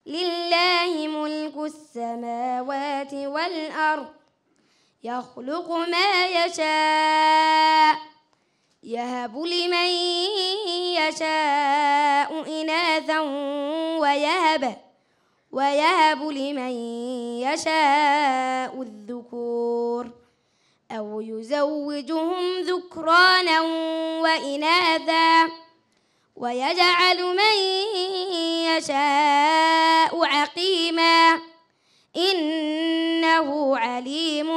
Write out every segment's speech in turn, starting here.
لله ملك السماوات والأرض يخلق ما يشاء يهب لمن يشاء إناثا ويهب لمن يشاء الذكور أو يزوجهم ذكرانا وإناثا ويجعل من يشاء عقيما إنه عليم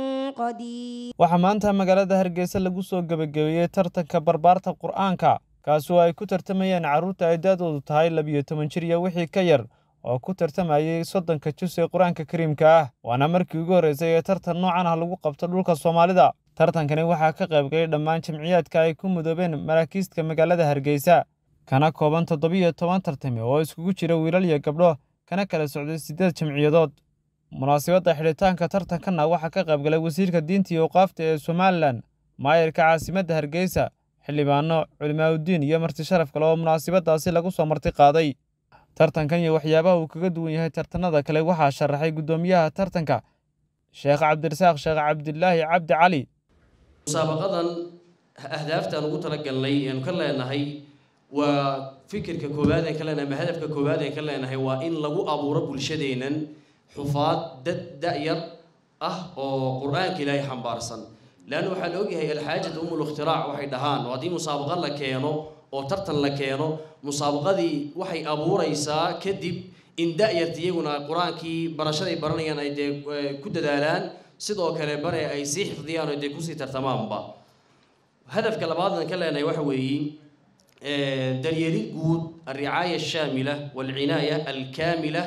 قدير. waxaa maanta magaalada Hargeysa lagu soo gabagabeeyay tartanka barbaarta Qur'aanka kaasoo ay ku tartamayeen carruurta ay daadoodu tahay 12 jir iyo wixii ka yar oo ku tartamayay 30 juz ee Qur'aanka Kariimka ah waana markii ugu horeysay ee tartan noocan ah lagu qabto dhulka Soomaalida. tartankani waxaa ka qayb galay dhammaan jamciyaadka ay ku mudoobeen maraakiista magaalada Hargeysa kana kooban 17 tartame oo isugu jira wiilal iyo gabdho kana kala socday 8 jamciyadood. munaasabadda xidhitaanka tartankana waxaa ka qayb galay wasiirka diinta iyo awqaafta ee Somaliland, maayirka caasimadda Hargeysa, xildhibaano, culimaadudiin iyo marti sharaf kale oo munaasabadaasi lagu soo marti qaaday. tartankan iyo waxyaabaha uu kaga duwan yahay tartanada kale waxaa sharaxay gudoomiyaha tartanka Sheekh Cabdirasaaq Sheekh Cabdillaahi Cabdi Cali. musaabaqadan ahdaaftan ugu talagalnay ee ka leenahay waa fikirka koowaad ee ka leenahay ama hadafka koowaad ee ka leenahay waa in lagu abuuro bulshadeenan xufaad da'yar ah oo quraanka Ilaahay xambaarsan laana waxa la ogyahay alxaajada umul ikhtiraac waxay dhahaan wadii musaabaqad la keeno oo tartan la keeno musaabaqadii waxay abuuraysaa kadib in da'yarta iyaguna quraankii barashaday baranayaan ay ku dadaalaan sidoo kale bare ay si xifdiyaan oo ku sii tartamaanba. hadafka labaadna ka leenahay waxa weeye daryeelid guud الرعاية الشاملة والعناية الكاملة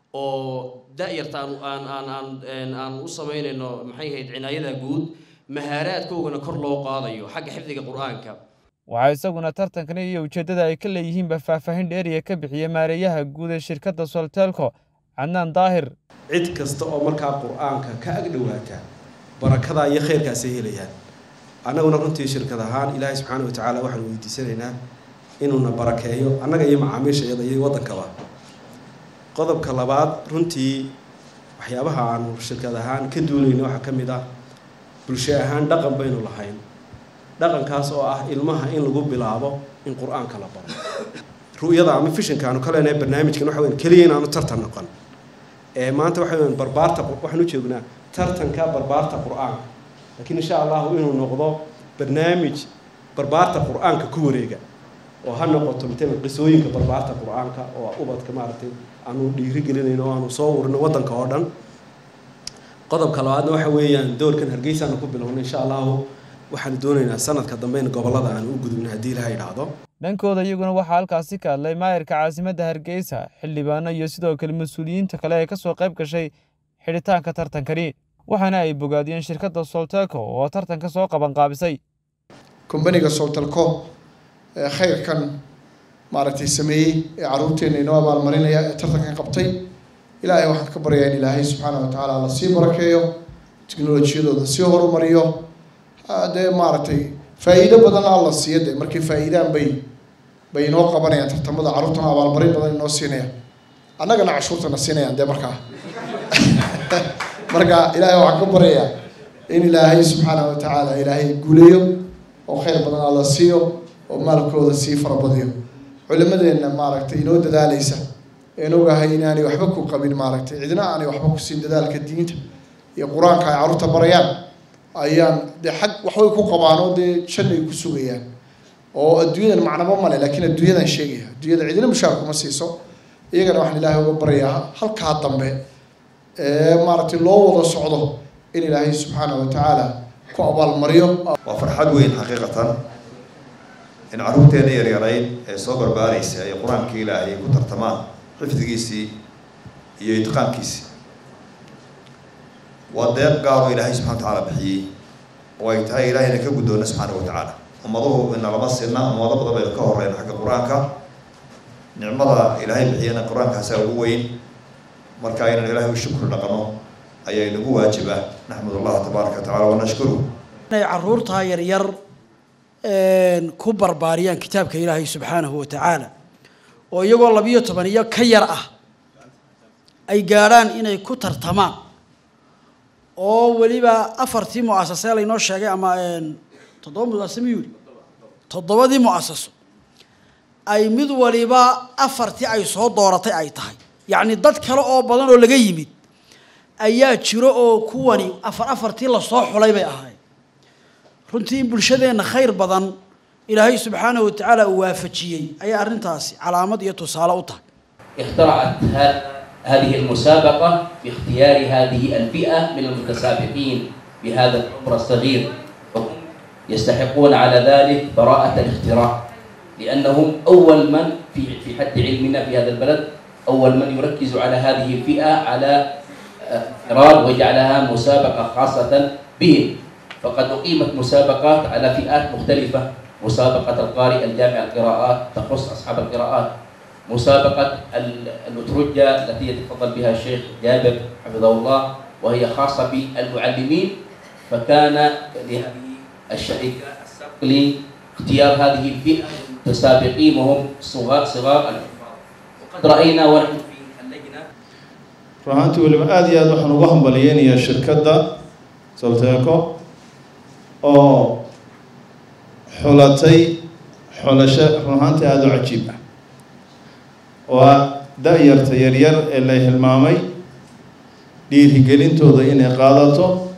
oo da'yartaan aan u sameynayno maxay ahayd cinaayada guud mahaaraadkoogana kor loo qaadayo xagga xifdiga quraanka. waxaa isaguna tartankani iyo ujeedada ay ka leeyihiin faahfaahin dheeriya ka bixiyay maareeyaha guud ee shirkadda Soltelco Adnan Daahir. cid kasta oo markaa quraanka ka ag dhawaata barakada iyo khayrkaas ay helayaan annaguna runtii shirkad ahaan Ilaahay subxaanahu wa ta'aala waxaan weydiisanaynaa inuuna barakeeyo annaga iyo macaamiishayada iyo waddankaba. qodobka labaad runtii waxyaabaha aan shirkad ahaan ka duulayno waxa ka mid ah bulsho ahaan dhaqan baynu lahayn dhaqankaas oo ah ilmaha in lagu bilaabo in quraanka la baro ru'yada ama visionka aanu ka leenahay barnaamijkan waxa weyn kaliya inaanu tartan noqon maanta waxa weyn barbaarta waxaan u joognaa tartanka barbaarta quraanka laakiin insha Allah inuu noqdo barnaamij barbaarta quraanka ku wareega oo ha noqoto midna qisooyinka barbaarta quraanka oo ubadka maartay aanu dhiirigelinayno aanu soo urno wadanka oo dhan. qodobka labaadna waxa weeyaan doorkan Hargeysa aanu ku bilowno insha Allah waxaan doonaynaa sanadka dambe in gobolada aan u gudubno hadii la yiraahdo. dhankooda iyaguna waxa halkaasi ka hadlay maayirka caasimadda Hargeysa, xildhibaano iyo sidoo kale mas'uuliyiinta kale ee ka soo qayb gashay xidhitaanka tartankani waxaana ay bogaadiyeen shirkadda Soltelco oo tartanka soo qaban qaabisay. kumbaniga Soltelco khayrkan maaragtay sameeyay ee carruurteena inoo abaalmarinaya ee tartankan qabtay ilaahay waxaan ka baryaa in Ilaahay subxaanahu wa ta'aala la sii barakeeyo tiknoolajiyadooda sii horumariyo hadee maaragtay faa'iido badan alla siiyay markii faa'iidaan bay inoo qabanayaan tartamada carruurtana abaalmarin badan inoo siinayaan annagana cashuurtana siinayaan dee markaa marka ilaahay waxaan ka baryaa in Ilaahay subxaanahu wa ta'aala ilaahay guuleeyo oo khayr badan alla siiyo oo maalkooda sii farabadiyo. culimadeena maaragtay inoo dadaalaysa inoogahay inaanay waxba ku qabin maaragtay cidina aanay waxba ku siin dadaalka diinta iyo quraanka ay carruurta barayaan ayaan xaq waxay ku qabaan oo shanay ku sugayaan oo adduunyadan macnaba ma leh laakiin adduunyadan sheegaya adduunyada cidina mushaar kuma siiso iyagana waxaan Ilaahay uga baryaa halka dambe maaragtay loo wada socdo in Ilaahay subxaanahu wa ta'aala ku abaal mariyo. waa farxad weyn xaqiiqatan in carruurteena yaryarayn ee soo barbaaraysa ay quraanka Ilaahay ku tartamaan xifdigiisii iyo itqaankiisii waa deeq gaar oo Ilaahay subxaanahu wa ta'aala bixiyay oo ay tahay Ilaahayna ka guddoona subxaanahu wa ta'aala ummaduhu in lama sinna ummado badan bay ka horreeyaan xagga quraanka nicmada Ilaahay bixiyana quraankaas ugu weyn marka aynan Ilaahay u shukr dhaqano ayay nagu waajibaa naxmadullaah tabaaraka wa ta'aala wa nashkuru inay carruurta yaryar ku barbaariyaan kitaabka Ilaahay subxaanahu wa ta'aala oo iyagoo 12 iyo ka yar ah ay gaaraan inay ku tartamaan oo waliba afartii mu'asasad laynoo sheegay ama 7 mu'asasad miyuu 7 mu'asasad ay mid waliba afartii ay soo dooratay ay tahay yani dad kale oo badan oo laga yimid ayaa jiro oo kuwani afartii la soo xulay bay ahayd runtii bulshadeena khayr badan ilaahay subxaanahu wa ta'ala uu waafajiyay ayaa arintaasi calaamad iyo tusaale u tahay اخترعت هذه المسابقة باختيار هذه الفئة من المتسابقين بهذا العمر الصغير وهم يستحقون على ذلك براءة الاختراع لأنهم أول من في حد علمنا في هذا البلد أول من يركز على هذه الفئة على انفراد وجعلها مسابقة خاصة بهم فقد أقيمت مسابقات على فئات مختلفة مسابقة القارئ الجامع القراءات تخص أصحاب القراءات مسابقة الأترجة التي يتفضل بها الشيخ جابر حفظه الله وهي خاصة بالمعلمين فكان لهذه الشركة السبق لاختيار هذه الفئة المتسابقين وهم صغار الحفاظ وقد رأينا ونحن في اللجنة رهانتي ولما آدي هذا وحنا وهم بليين يا الشركة سولتيكو أو حلتي حلشة رهانتي هذا عجيبة ودائرة يرير إليه المامي dhiirigelintooda inay qaadato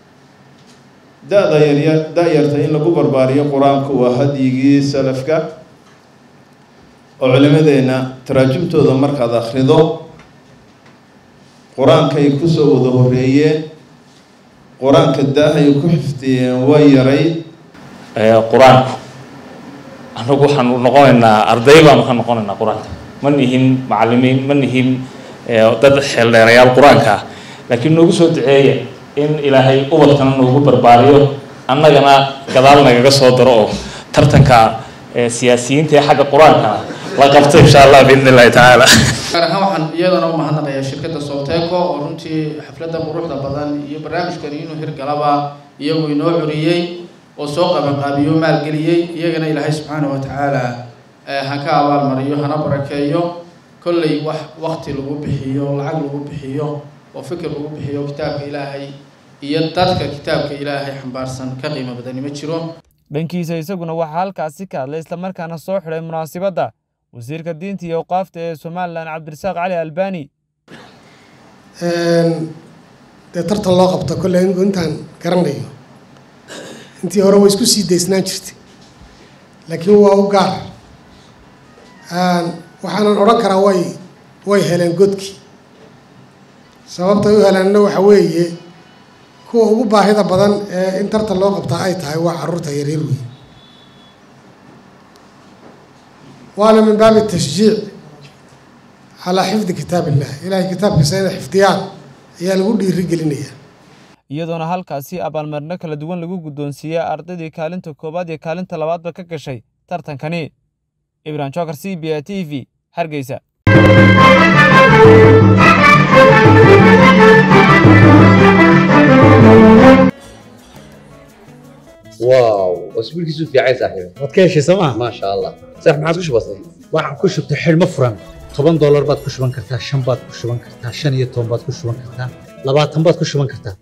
daayarta in lagu barbaariyo qur-aanku waa hadyigii salafka oo culimadeena taraajumtooda markaad akhrido qur-aankay kusoo wada horeeyeen qur-aanka daahay ku xifdiyeen way yaray qur-aanku anagu waxaan noqonaynaa arday baan ka noqonaynaa qur-aanka ma nihin macallimiin ma nihin dad xeeldheerayaal qur-aanka laakiin noogu soo duceeya in ilaahay ubadkana noogu barbaariyo annagana gadaal nagaga soo daro oo tartanka siyaasiyiinta ee xagga qur-aanka la qabto insha allah biidni illaahi tacaala gaar ahaan waxaan iyadana u mahadnaqayaa shirkadda Solteco oo runtii xafladda quruxda badan iyo barnaamijkan inuu hirgalaba iyagu inoo curiyey oo soo qabanqaabiyo maalgeliyey iyagana ilaahay subxaanahu wa tacaala ha ka abaalmariyo hana barakeeyo kolley wax waqti lagu bixiyo lacag lagu bixiyo oo fikir lagu bixiyo kitaabka ilaahay iyo dadka kitaabka ilaahay xambaarsan ka qiimo badan ma jiro dhankiisa isaguna waxa halkaasi ka hadlay isla markaana soo xiray munaasabadda wasiirka diinta iyo awqaafta ee Soomaaliland Cabdirasaaq Cali Albani tartan loo qabto kolley intaan garanayo intii hore way isku sii deysnaan jirtay laakiin waa u gaar waxaanan odhan karaa way heleen godkii sababta ay u helaanna waxa weeye kuwa ugu baahida badan ee in tartan loo qabtaa ay tahay waa carruurta yaryar weyn waana min baabi tashjiic calaa xifdi kitaab illah ilaahay kitaabkiisa inay xifdiyaan ayaa lagu dhiirigelinayaa iyadoona halkaasi abaalmarino kala duwan lagu guddoonsiiyey ardaydii kaalinta koowaad iyo kaalinta labaadba ka gashay tartankani Ibrahim Chokar CBA TV Hargeysa واو اسبوع كيسو في عين صاحبي wadkeeshi sama ما شاء الله صح ما عاد كش بسيط waxaan ku shubtay xilmo furan $10 baad ku shuban kartaa 5 baad ku shuban kartaa 15 baad ku shuban kartaa 20 baad ku shuban kartaa